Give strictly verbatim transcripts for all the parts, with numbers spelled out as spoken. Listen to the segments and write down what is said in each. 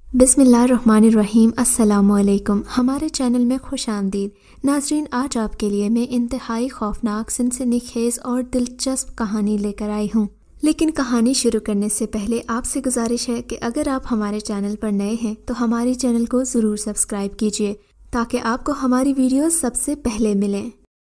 बिस्मिल्लाहिर्रहमानिर्रहीम। अस्सलामुअलैकुम। हमारे चैनल में खुश आमदीद। नाजरीन, आज आपके लिए मैं इंतहाई खौफनाक, सनसनीखेज और दिलचस्प कहानी लेकर आई हूँ। लेकिन कहानी शुरू करने से पहले आपसे गुजारिश है कि अगर आप हमारे चैनल पर नए हैं तो हमारे चैनल को ज़रूर सब्सक्राइब कीजिए ताकि आपको हमारी वीडियोस सबसे पहले मिलें।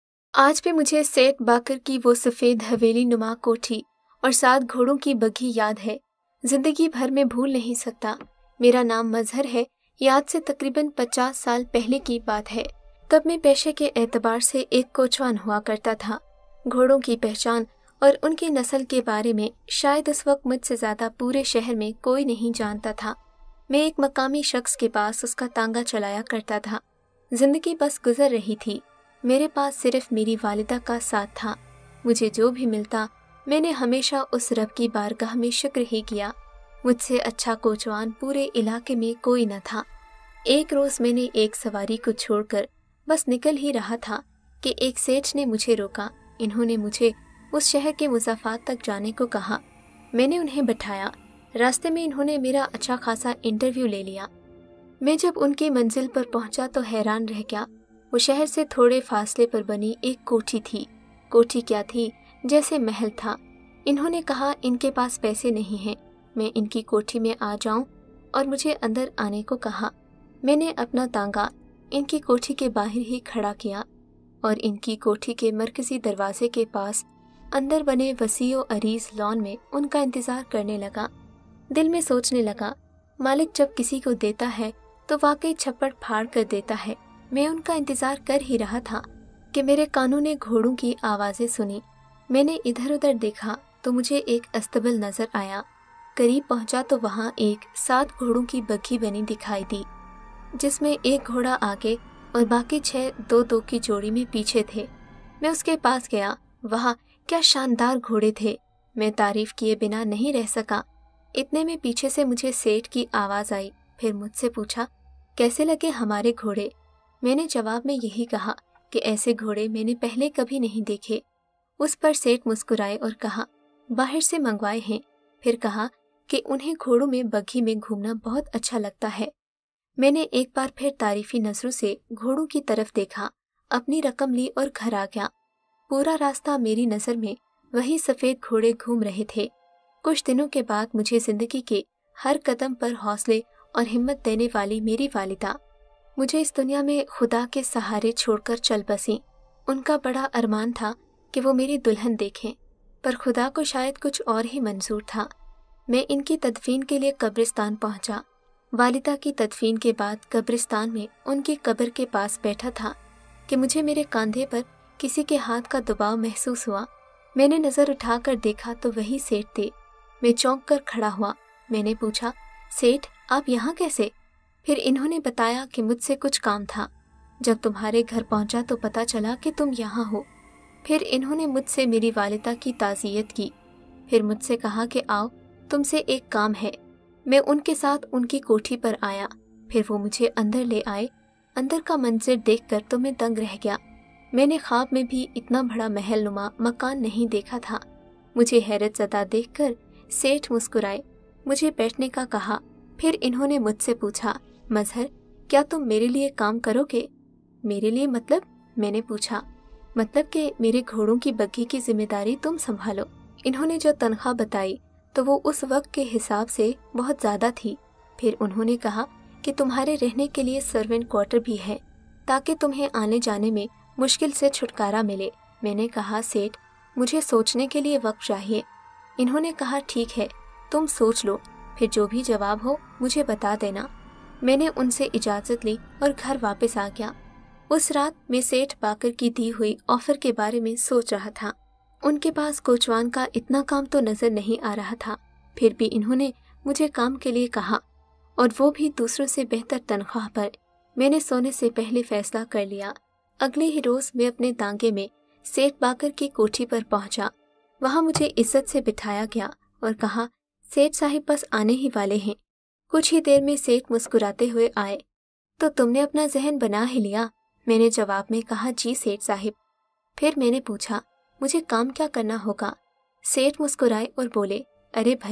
आज भी मुझे सेठ बाकर की वो सफ़ेद हवेली नुमा कोठी और सात घोड़ों की बग्घी याद है। जिंदगी भर में भूल नहीं सकता। मेरा नाम मजहर है। याद से तकरीबन पचास साल पहले की बात है। तब मैं पेशे के एतबार से एक कोचवान हुआ करता था। घोड़ों की पहचान और उनकी नस्ल के बारे में शायद उस वक्त मुझसे ज़्यादा पूरे शहर में कोई नहीं जानता था। मैं एक मकामी शख्स के पास उसका तांगा चलाया करता था। जिंदगी बस गुजर रही थी। मेरे पास सिर्फ मेरी वालिदा का साथ था। मुझे जो भी मिलता मैंने हमेशा उस रब की बारगाह में शुक्र ही किया। मुझसे अच्छा कोचवान पूरे इलाके में कोई न था। एक रोज मैंने एक सवारी को छोड़कर बस निकल ही रहा था कि एक सेठ ने मुझे रोका। इन्होंने मुझे उस शहर के मुसाफात तक जाने को कहा। मैंने उन्हें बैठाया। रास्ते में इन्होंने मेरा अच्छा खासा इंटरव्यू ले लिया। मैं जब उनकी मंजिल पर पहुंचा तो हैरान रह गया। वो शहर से थोड़े फासले पर बनी एक कोठी थी। कोठी क्या थी, जैसे महल था। इन्होंने कहा इनके पास पैसे नहीं हैं, मैं इनकी कोठी में आ जाऊं और मुझे अंदर आने को कहा। मैंने अपना तांगा इनकी कोठी के बाहर ही खड़ा किया और इनकी कोठी के मरकजी दरवाजे के पास अंदर बने वसीओ अरीज लॉन में उनका इंतजार करने लगा। दिल में सोचने लगा, मालिक जब किसी को देता है तो वाकई छप्पड़ फाड़ कर देता है। मैं उनका इंतजार कर ही रहा था कि मेरे कानों ने घोड़ों की आवाज़ें सुनी। मैंने इधर उधर देखा तो मुझे एक अस्तबल नजर आया। करीब पहुंचा तो वहां एक सात घोड़ों की बग्घी बनी दिखाई दी, जिसमें एक घोड़ा आगे और बाकी छह दो दो की जोड़ी में पीछे थे। मैं उसके पास गया। वहां क्या शानदार घोड़े थे। मैं तारीफ किए बिना नहीं रह सका। इतने में पीछे से मुझे सेठ की आवाज़ आई। फिर मुझसे पूछा, कैसे लगे हमारे घोड़े? मैंने जवाब में यही कहा कि ऐसे घोड़े मैंने पहले कभी नहीं देखे। उस पर सेठ मुस्कुराए और कहा, बाहर से मंगवाए हैं। फिर कहा कि उन्हें घोड़ों में बग्घी में घूमना बहुत अच्छा लगता है। मैंने एक बार फिर तारीफी नजरों से घोड़ों की तरफ देखा, अपनी रकम ली और घर आ गया। पूरा रास्ता मेरी नज़र में वही सफ़ेद घोड़े घूम रहे थे। कुछ दिनों के बाद मुझे जिंदगी के हर कदम पर हौसले और हिम्मत देने वाली मेरी वालिदा मुझे इस दुनिया में खुदा के सहारे छोड़कर चल बसी। उनका बड़ा अरमान था कि वो मेरी दुल्हन देखें, पर खुदा को शायद कुछ और ही मंजूर था। मैं इनकी तदफीन के लिए कब्रिस्तान पहुंचा। वालिदा की तदफीन के बाद कब्रिस्तान में उनकी कब्र के पास बैठा था कि मुझे मेरे कंधे पर किसी के हाथ का दबाव महसूस हुआ। मैंने नज़र उठाकर देखा तो वही सेठ थे। मैं चौंक कर खड़ा हुआ। मैंने पूछा, सेठ आप यहाँ कैसे? फिर इन्होंने बताया कि मुझसे कुछ काम था। जब तुम्हारे घर पहुंचा तो पता चला कि तुम यहाँ हो। फिर इन्होंने मुझसे मेरी वालिदा की ताज़ियत की। फिर मुझसे कहा कि आओ, तुमसे एक काम है। मैं उनके साथ उनकी कोठी पर आया। फिर वो मुझे अंदर ले आए। अंदर का मंजर देखकर तो मैं दंग रह गया। मैंने ख्वाब में भी इतना बड़ा महल नुमा मकान नहीं देखा था। मुझे हैरत ज़दा देखकर सेठ मुस्कुराए। मुझे बैठने का कहा। फिर इन्होंने मुझसे पूछा, मजहर क्या तुम मेरे लिए काम करोगे? मेरे लिए मतलब? मैंने पूछा। मतलब कि मेरे घोड़ों की बग्घी की जिम्मेदारी तुम संभालो। इन्होंने जो तनख्वाह बताई तो वो उस वक्त के हिसाब से बहुत ज़्यादा थी। फिर उन्होंने कहा कि तुम्हारे रहने के लिए सर्वेंट क्वार्टर भी है ताकि तुम्हें आने जाने में मुश्किल से छुटकारा मिले। मैंने कहा, सेठ मुझे सोचने के लिए वक्त चाहिए। इन्होंने कहा, ठीक है तुम सोच लो, फिर जो भी जवाब हो मुझे बता देना। मैंने उनसे इजाज़त ली और घर वापस आ गया। उस रात मैं सेठ बाकर की दी हुई ऑफर के बारे में सोच रहा था। उनके पास कोचवान का इतना काम तो नजर नहीं आ रहा था। फिर भी इन्होंने मुझे काम के लिए कहा, और वो भी दूसरों से बेहतर तनख्वाह पर। मैंने सोने से पहले फैसला कर लिया। अगले ही रोज मैं अपने तांगे में सेठ बाकर की कोठी पर पहुंचा। वहां मुझे इज्जत से बिठाया गया और कहा, सेठ साहिब बस आने ही वाले हैं। कुछ ही देर में सेठ मुस्कुराते हुए आए। तो तुमने अपना जहन बना ही लिया? मैंने जवाब में कहा, जी सेठ साहिब। फिर मैंने पूछा, मुझे काम क्या करना होगा? सेठ मुस्कुराए और बोले, अरे भाई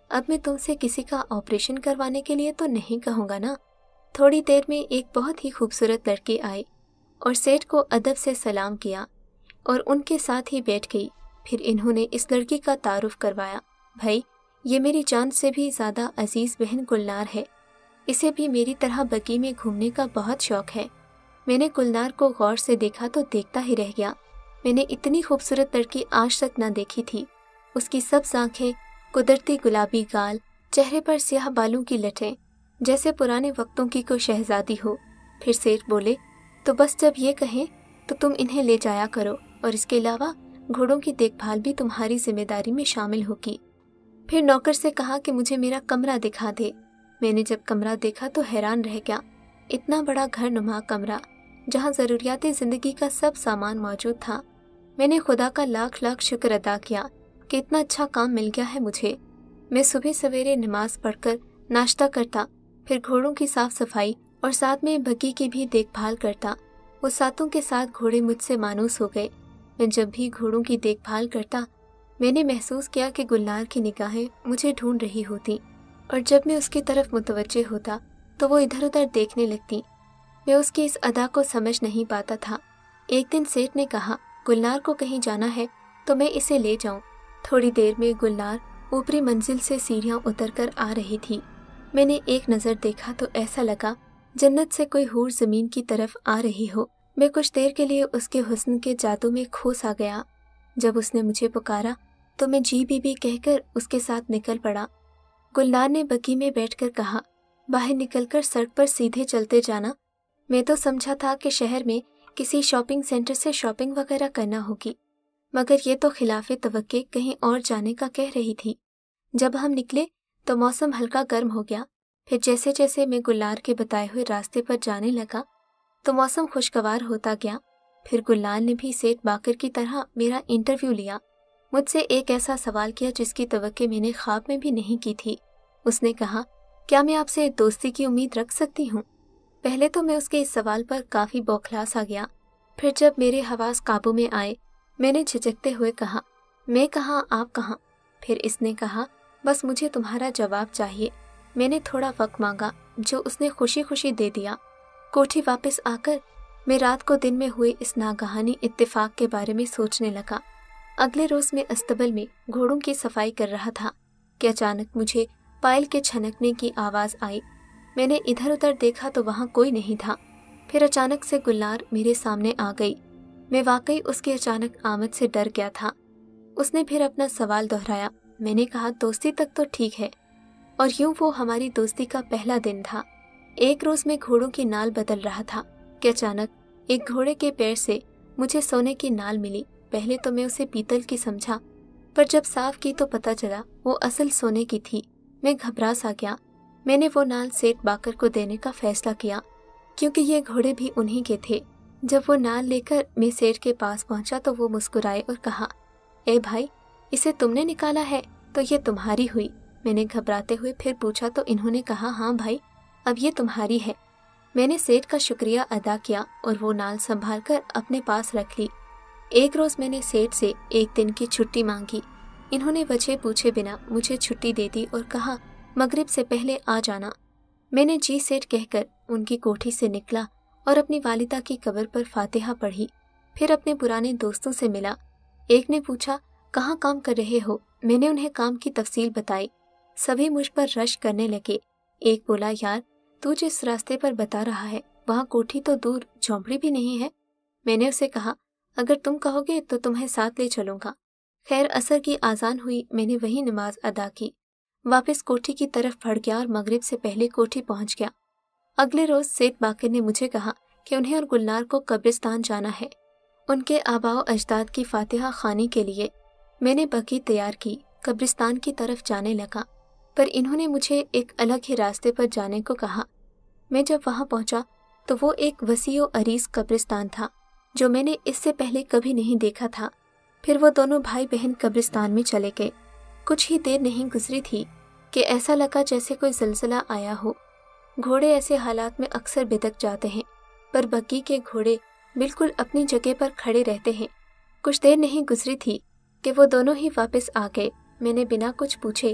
अब मैं तुमसे किसी का ऑपरेशन करवाने के लिए तो नहीं कहूँगा ना। थोड़ी देर में एक बहुत ही खूबसूरत लड़की आई और सेठ को अदब से सलाम किया और उनके साथ ही बैठ गई। फिर इन्होंने इस लड़की का तारुफ करवाया। भाई, ये मेरी जान से भी ज़्यादा अजीज़ बहन गुलनार है। इसे भी मेरी तरह बग्गी में घूमने का बहुत शौक है। मैंने गुलनार को गौर से देखा तो देखता ही रह गया। मैंने इतनी खूबसूरत लड़की आज तक ना देखी थी। उसकी सब्ज़ आँखें, कुदरती गुलाबी गाल, चेहरे पर स्याह बालों की लटें, जैसे पुराने वक्तों की कोई शहजादी हो। फिर सेठ बोले, तो बस जब ये कहें तो तुम इन्हें ले जाया करो और इसके अलावा घोड़ों की देखभाल भी तुम्हारी जिम्मेदारी में शामिल होगी। फिर नौकर से कहा कि मुझे मेरा कमरा दिखा दे। मैंने जब कमरा देखा तो हैरान रह गया। इतना बड़ा घर नुमा कमरा जहाँ ज़रूरियाती ज़िंदगी का सब सामान मौजूद था। मैंने खुदा का लाख लाख शुक्र अदा किया कि इतना अच्छा काम मिल गया है मुझे। मैं सुबह सवेरे नमाज पढ़कर नाश्ता करता, फिर घोड़ों की साफ सफाई और साथ में बग्गी की भी देखभाल करता। वो सातों के साथ घोड़े मुझसे मानूस हो गए। मैं जब भी घोड़ों की देखभाल करता, मैंने महसूस किया कि गुलनार की निगाहें मुझे ढूंढ रही होती और जब मैं उसकी तरफ मुतवज्जे होता तो वो इधर उधर देखने लगती। मैं उसकी इस अदा को समझ नहीं पाता था। एक दिन सेठ ने कहा, गुलनार को कहीं जाना है तो मैं इसे ले जाऊं। थोड़ी देर में गुलनार ऊपरी मंजिल से सीढ़ियां उतरकर आ रही थी। मैंने एक नज़र देखा तो ऐसा लगा जन्नत से कोई हूर ज़मीन की तरफ आ रही हो। मैं कुछ देर के लिए उसके हुस्न के जादू में खो सा गया। जब उसने मुझे पुकारा तो मैं जी बीबी कहकर उसके साथ निकल पड़ा। गुलनार ने बग्गी में बैठकर कहा, बाहर निकलकर सड़क पर सीधे चलते जाना। मैं तो समझा था कि शहर में किसी शॉपिंग सेंटर से शॉपिंग वगैरह करना होगी, मगर ये तो खिलाफे तवक्के कहीं और जाने का कह रही थी। जब हम निकले तो मौसम हल्का गर्म हो गया। फिर जैसे जैसे मैं गुलनार के बताए हुए रास्ते पर जाने लगा तो मौसम खुशगवार होता गया। फिर गुलनार ने भी सेठ बाकर की तरह मेरा इंटरव्यू लिया। मुझसे एक ऐसा सवाल किया जिसकी तवक्के मैंने ख्वाब में भी नहीं की थी। उसने कहा, क्या मैं आपसे दोस्ती की उम्मीद रख सकती हूँ? पहले तो मैं उसके इस सवाल पर काफ़ी बौखला सा गया। फिर जब मेरे हवास काबू में आए, मैंने झिझकते हुए कहा, मैं कहाँ आप कहाँ? फिर इसने कहा, बस मुझे तुम्हारा जवाब चाहिए। मैंने थोड़ा वक्त मांगा, जो उसने खुशी खुशी दे दिया। कोठी वापस आकर मैं रात को दिन में हुए इस नागहानी इत्तेफाक के बारे में सोचने लगा। अगले रोज मैं अस्तबल में घोड़ों की सफाई कर रहा था कि अचानक मुझे पायल के छनकने की आवाज़ आई। मैंने इधर उधर देखा तो वहाँ कोई नहीं था। फिर अचानक से गुलनार मेरे सामने आ गई। मैं वाकई उसकी अचानक आमद से डर गया था। उसने फिर अपना सवाल दोहराया। मैंने कहा, दोस्ती तक तो ठीक है। और यूं वो हमारी दोस्ती का पहला दिन था। एक रोज मैं घोड़ों की नाल बदल रहा था कि अचानक एक घोड़े के पैर से मुझे सोने की नाल मिली। पहले तो मैं उसे पीतल की समझा, पर जब साफ की तो पता चला वो असल सोने की थी। मैं घबरा सा गया। मैंने वो नाल सेठ बाकर को देने का फैसला किया, क्योंकि ये घोड़े भी उन्हीं के थे। जब वो नाल लेकर मैं सेठ के पास पहुंचा तो वो मुस्कुराए और कहा, ए भाई, इसे तुमने निकाला है तो ये तुम्हारी हुई। मैंने घबराते हुए फिर पूछा तो इन्होंने कहा, हाँ भाई, अब ये तुम्हारी है। मैंने सेठ का शुक्रिया अदा किया और वो नाल संभाल कर अपने पास रख ली। एक रोज मैंने सेठ से एक दिन की छुट्टी मांगी। इन्होंने वजह पूछे बिना मुझे छुट्टी दे दी और कहा, मगरिब से पहले आ जाना। मैंने जी सेठ कहकर उनकी कोठी से निकला और अपनी वालिदा की कब्र पर फातिहा पढ़ी। फिर अपने पुराने दोस्तों से मिला। एक ने पूछा, कहाँ काम कर रहे हो? मैंने उन्हें काम की तफसील बताई। सभी मुझ पर रश करने लगे। एक बोला, यार, तू जिस रास्ते पर बता रहा है वहाँ कोठी तो दूर झोंपड़ी भी नहीं है। मैंने उसे कहा, अगर तुम कहोगे तो तुम्हें साथ ले चलूंगा। खैर, असर की आजान हुई। मैंने वही नमाज अदा की, वापस कोठी की तरफ बढ़ गया और मगरिब से पहले कोठी पहुंच गया। अगले रोज सेठ बाकर ने मुझे कहा कि उन्हें और गुलनार को कब्रिस्तान जाना है, उनके आबाओ अजदाद की फातिहा खानी के लिए। मैंने बग्गी तैयार की, कब्रिस्तान की तरफ जाने लगा, पर इन्होंने मुझे एक अलग ही रास्ते पर जाने को कहा। मैं जब वहां पहुंचा तो वो एक वसीओ अरीज कब्रिस्तान था, जो मैंने इससे पहले कभी नहीं देखा था। फिर वो दोनों भाई बहन कब्रिस्तान में चले गए। कुछ ही देर नहीं गुजरी थी कि ऐसा लगा जैसे कोई जलजला आया हो। घोड़े ऐसे हालात में अक्सर बिदक जाते हैं, पर बग्गी के घोड़े बिल्कुल अपनी जगह पर खड़े रहते हैं। कुछ देर नहीं गुजरी थी कि वो दोनों ही वापस आ गए। मैंने बिना कुछ पूछे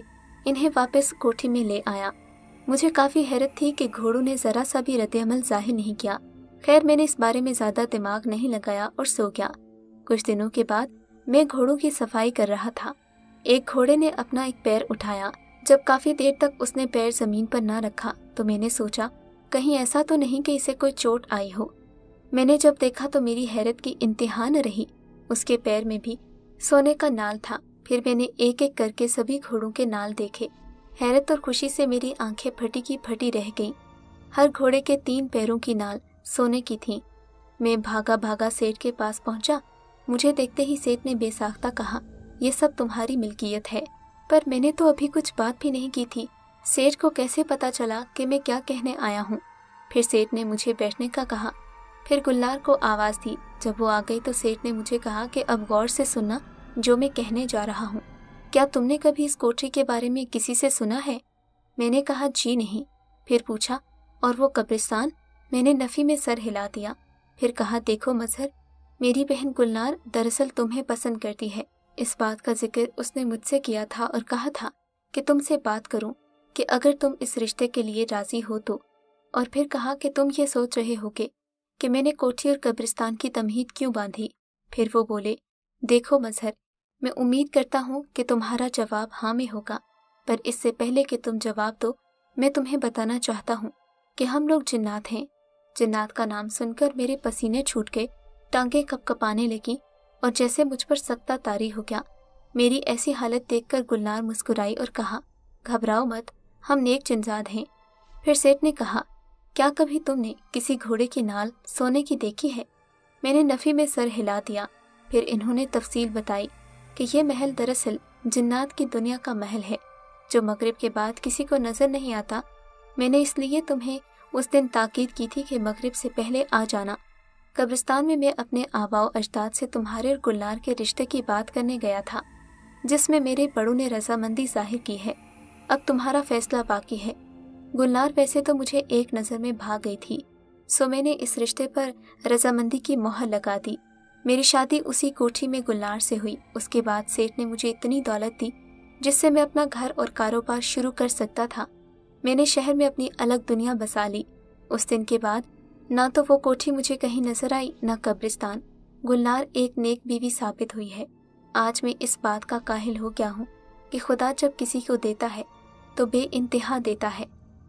इन्हें वापस कोठी में ले आया। मुझे काफ़ी हैरत थी कि घोड़ों ने ज़रा सा भी रद्द-ए-अमल ज़ाहिर नहीं किया। खैर मैंने इस बारे में ज़्यादा दिमाग नहीं लगाया और सो गया। कुछ दिनों के बाद मैं घोड़ों की सफाई कर रहा था। एक घोड़े ने अपना एक पैर उठाया। जब काफ़ी देर तक उसने पैर ज़मीन पर ना रखा तो मैंने सोचा कहीं ऐसा तो नहीं कि इसे कोई चोट आई हो। मैंने जब देखा तो मेरी हैरत की इंतहा न रही। उसके पैर में भी सोने का नाल था। फिर मैंने एक एक करके सभी घोड़ों के नाल देखे। हैरत और खुशी से मेरी आंखें फटी की फटी रह गईं। हर घोड़े के तीन पैरों की नाल सोने की थी। मैं भागा भागा सेठ के पास पहुंचा। मुझे देखते ही सेठ ने बेसाख्ता कहा, ये सब तुम्हारी मिल्कियत है। पर मैंने तो अभी कुछ बात भी नहीं की थी। सेठ को कैसे पता चला कि मैं क्या कहने आया हूँ। फिर सेठ ने मुझे बैठने का कहा। फिर गुलनार को आवाज़ दी। जब वो आ गई तो सेठ ने मुझे कहा कि अब गौर से सुनना जो मैं कहने जा रहा हूँ। क्या तुमने कभी इस कोठरी के बारे में किसी से सुना है? मैंने कहा जी नहीं। फिर पूछा और वो कब्रिस्तान? मैंने नफ़ी में सर हिला दिया। फिर कहा देखो मजहर, मेरी बहन गुलनार दरअसल तुम्हें पसंद करती है। इस बात का जिक्र उसने मुझसे किया था और कहा था कि तुमसे बात करूं कि अगर तुम इस रिश्ते के लिए राज़ी हो तो। और फिर कहा कि तुम ये सोच रहे होगे कि मैंने कोठी और कब्रिस्तान की तमहीद क्यों बांधी। फिर वो बोले देखो मजहर, मैं उम्मीद करता हूँ कि तुम्हारा जवाब हाँ में होगा, पर इससे पहले कि तुम जवाब दो मैं तुम्हें बताना चाहता हूँ कि हम लोग जिन्नात हैं। जिन्नात का नाम सुनकर मेरे पसीने छूट गए, टांगें कपकपाने लगी और जैसे मुझ पर सख्ता तारी हो गया। मेरी ऐसी हालत देखकर गुलनार मुस्कुराई और कहा घबराओ मत, हम नेक जिन्जाद हैं। फिर सेठ ने कहा क्या कभी तुमने किसी घोड़े की नाल सोने की देखी है? मैंने नफ़ी में सर हिला दिया। फिर इन्होंने तफसील बताई कि ये महल दरअसल जिन्नात की दुनिया का महल है जो मगरिब के बाद किसी को नज़र नहीं आता। मैंने इसलिए तुम्हें उस दिन ताकीद की थी कि मगरिब से पहले आ जाना। कब्रिस्तान में मैं अपने आबाओ अजदाद से तुम्हारे और गुलनार के रिश्ते की बात करने गया था, जिसमें मेरे बड़ों ने रजामंदी जाहिर की है। अब तुम्हारा फैसला बाकी है। गुलनार वैसे तो मुझे एक नज़र में भाग गई थी, सो मैंने इस रिश्ते पर रजामंदी की मोहर लगा दी। मेरी शादी उसी कोठी में गुलनार से हुई। उसके बाद सेठ ने मुझे इतनी दौलत दी जिससे मैं अपना घर और कारोबार शुरू कर सकता था। मैंने शहर में अपनी अलग दुनिया बसा ली। उस दिन के बाद ना तो वो कोठी मुझे कहीं नजर आई, ना कब्रिस्तान। गुलनार एक नेक बीवी साबित हुई है। आज मैं इस बात का काहिल हो गया हूँ कि खुदा जब किसी को देता है तो बेइंतहा देता है।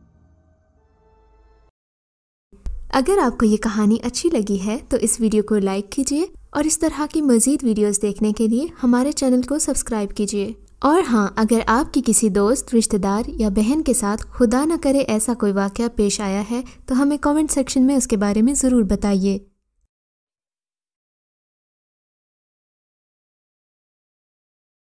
अगर आपको ये कहानी अच्छी लगी है तो इस वीडियो को लाइक कीजिए और इस तरह की मज़ीद वीडियोस देखने के लिए हमारे चैनल को सब्सक्राइब कीजिए। और हाँ, अगर आपकी किसी दोस्त, रिश्तेदार या बहन के साथ खुदा न करे ऐसा कोई वाक़या पेश आया है तो हमें कमेंट सेक्शन में उसके बारे में ज़रूर बताइए।